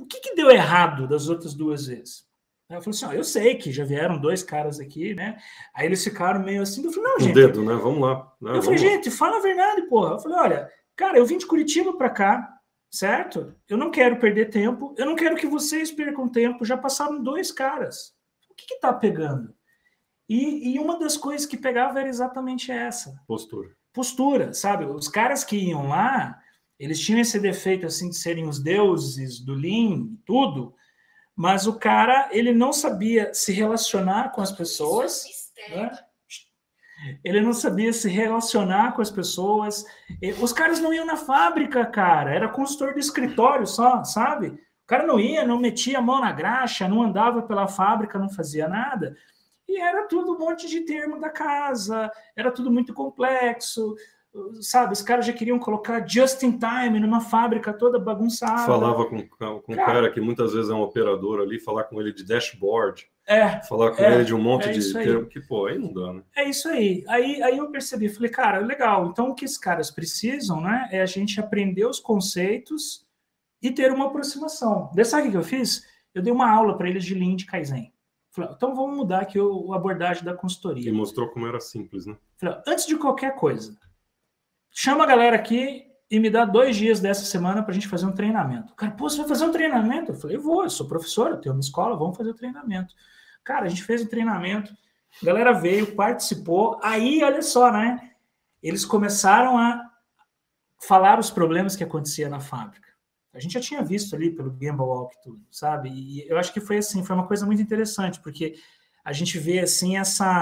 que deu errado das outras 2 vezes? Aí eu falei assim, ó, eu sei que já vieram 2 caras aqui, né? Aí eles ficaram meio assim, eu falei, não, gente... O dedo, né? Vamos lá. Né? Eu falei, gente, fala a verdade, porra. Eu falei, olha, cara, eu vim de Curitiba para cá, certo? Eu não quero perder tempo, eu não quero que vocês percam tempo, já passaram 2 caras. O que tá pegando? E uma das coisas que pegava era exatamente essa. Postura, sabe? Os caras que iam lá, eles tinham esse defeito, assim, de serem os deuses do Lean e tudo, mas o cara, ele não sabia se relacionar com as pessoas, né? Ele não sabia se relacionar com as pessoas. Os caras não iam na fábrica, cara. Era consultor de escritório só, sabe? O cara não ia, não metia a mão na graxa, não andava pela fábrica, não fazia nada. E era tudo um monte de termo da casa, era tudo muito complexo, sabe? Os caras já queriam colocar just in time numa fábrica toda bagunçada. Falava com um cara que muitas vezes é um operador ali, falar com ele de dashboard, falar com ele de um monte de termo, que, pô, aí não dá, né? É isso aí. Aí eu percebi, falei, cara, legal, então o que esses caras precisam, né, é a gente aprender os conceitos e ter uma aproximação. Sabe o que eu fiz? Eu dei uma aula para eles de Lean de Kaizen. Falei, então vamos mudar aqui a abordagem da consultoria. E mostrou como era simples, né? Falei, antes de qualquer coisa, chama a galera aqui e me dá 2 dias dessa semana para a gente fazer um treinamento. Cara, pô, você vai fazer um treinamento? Eu falei, eu sou professor, eu tenho uma escola, vamos fazer o treinamento. Cara, a gente fez um treinamento, a galera veio, participou, aí, olha só, né? Eles começaram a falar os problemas que acontecia na fábrica. A gente já tinha visto ali pelo Gemba Walk tudo, sabe? E eu acho que foi assim, foi uma coisa muito interessante, porque a gente vê assim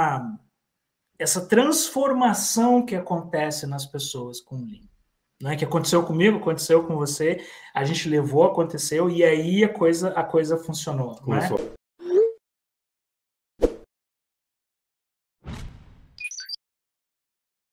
essa transformação que acontece nas pessoas com o Lean. Né? Que aconteceu comigo, aconteceu com você, a gente levou, aconteceu, e aí a coisa funcionou. Né?